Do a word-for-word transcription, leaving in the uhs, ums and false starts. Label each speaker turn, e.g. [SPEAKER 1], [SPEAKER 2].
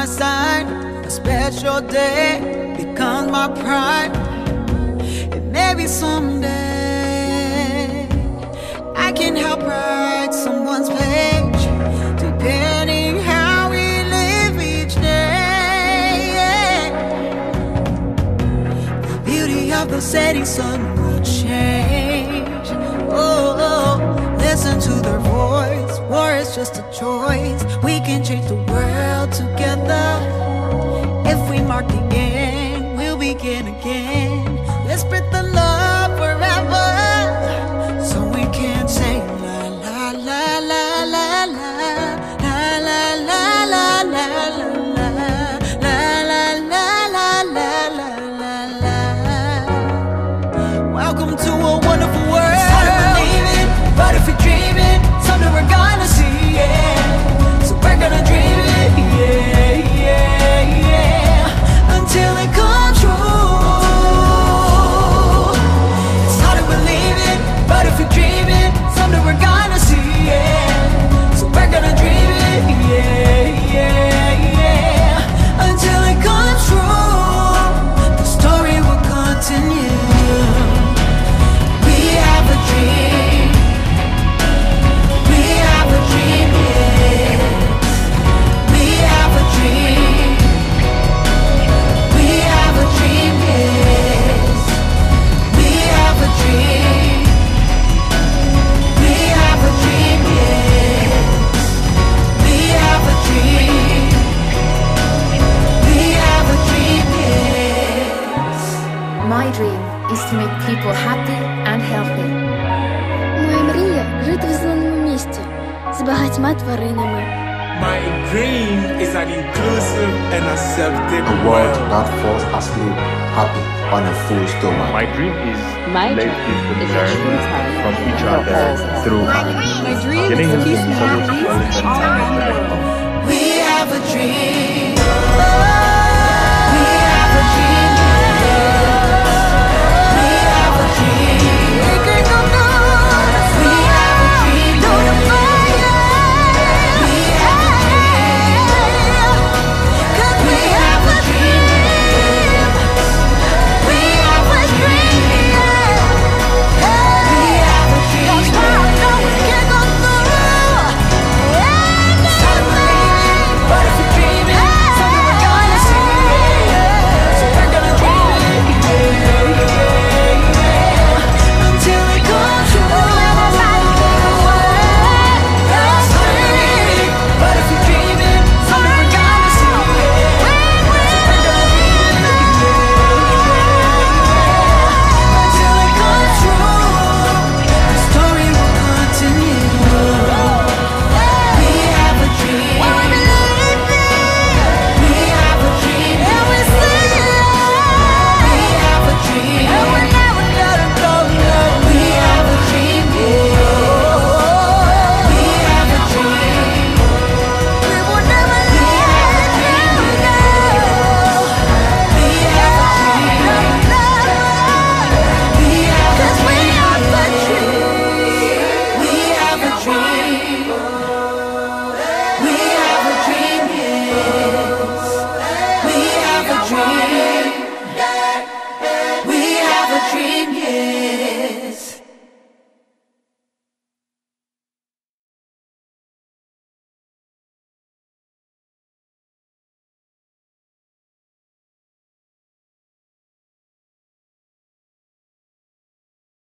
[SPEAKER 1] my side. A special day becomes my pride. And maybe someday I can help write someone's page, depending how we live each day. The beauty of the setting sun will change. Oh, oh, listen to their voice. War is just a choice. We can change the world together. If we mark the end, we'll begin again. Let's spread the love forever, so we can say la la la la la la la la la la la la la la la la la la la. Welcome to a wonderful world. It's hard to believe it, but if you're dreaming, someday we're gonna see it. So we're gonna dream it, yeah, yeah, yeah, until it comes true. It's hard to believe it, but if you're dreaming, someday we're gonna see it. So we're gonna dream it, yeah, yeah, yeah, until it comes true. The story will continue. We have a dream. We have a dream, yes. We have a dream. We have a dream, yes. We have a dream. We have a dream, yes. We have a dream. We have a dream, yes.
[SPEAKER 2] My dream is to make people happy and healthy.
[SPEAKER 3] Моя мрія – жити в зеленому місті з багатьма тваринами.
[SPEAKER 4] My dream is an inclusive and accepting
[SPEAKER 5] A world that falls asleep happy on a full stomach.
[SPEAKER 6] My dream is
[SPEAKER 7] My
[SPEAKER 6] let
[SPEAKER 7] dream
[SPEAKER 6] people
[SPEAKER 7] is a
[SPEAKER 6] learn
[SPEAKER 7] true time
[SPEAKER 6] from each
[SPEAKER 7] for
[SPEAKER 6] other
[SPEAKER 7] all.
[SPEAKER 6] through
[SPEAKER 8] My dream
[SPEAKER 6] getting
[SPEAKER 8] is to
[SPEAKER 6] into
[SPEAKER 8] keep
[SPEAKER 6] social
[SPEAKER 8] families
[SPEAKER 6] development
[SPEAKER 8] all around the
[SPEAKER 6] and
[SPEAKER 8] world.
[SPEAKER 1] We have a dream. Oh.